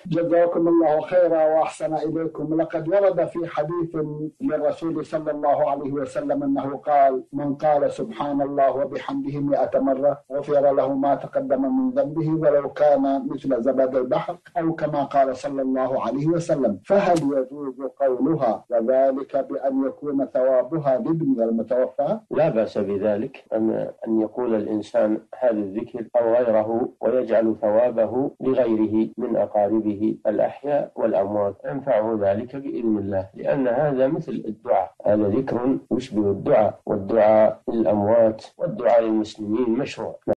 جزاكم الله خيرا وأحسن إليكم. لقد ورد في حديث للرسول صلى الله عليه وسلم أنه قال: من قال سبحان الله وبحمده 100 مرة غفر له ما تقدم من ذنبه ولو كان مثل زبد البحر، أو كما قال صلى الله عليه وسلم. فهل يجوز قولها وذلك بأن يكون ثوابها لابن المتوفى؟ لا بأس بذلك، أن يقول الإنسان هذا الذكر أو غيره ويجعل ثوابه لغيره من أقاربه الأحياء والأموات، ينفعه ذلك بإذن الله، لأن هذا مثل الدعاء، هذا ذكر يشبه الدعاء، والدعاء للأموات والدعاء للمسلمين مشروع.